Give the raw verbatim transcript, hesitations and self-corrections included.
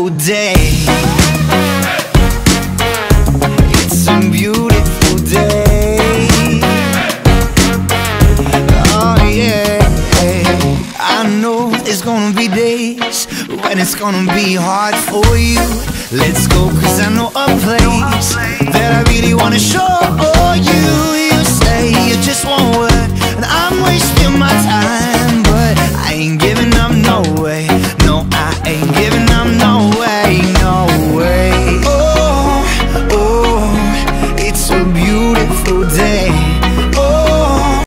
beautiful day. It's a beautiful day. Oh yeah. I know there's gonna be days when it's gonna be hard for you. Let's go, cause I know a place that I really wanna show you. You say you just want word, and I'm wasting my time.